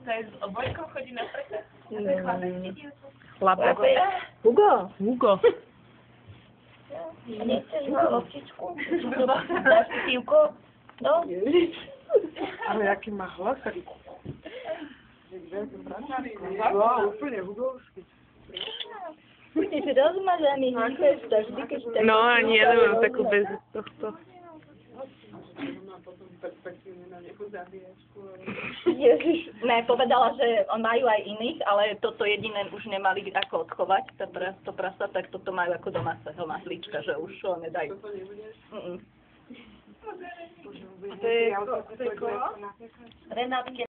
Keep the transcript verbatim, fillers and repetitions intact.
To je s obojkom chodí na prekaz? To je chlapec či dievča? Chlapec. Hugo. Hugo. A nechceš ho loptičku? Dáš si pivko? No? Ale jaký má hlas, taký... Wow, úplne hugovský. Ty si rozmazaný, nechceš to vždy, keď tak... No, ani ja nemám takú bez tohto. Ježiš, ne, povedala, že on majú aj iných, ale toto jediné už nemali ako odchovať, to, pra, to prasa, tak toto majú ako domáceho mazlička, že už ho nedajú. Toto nebudeš? Mm-mm. To je, to je Renátke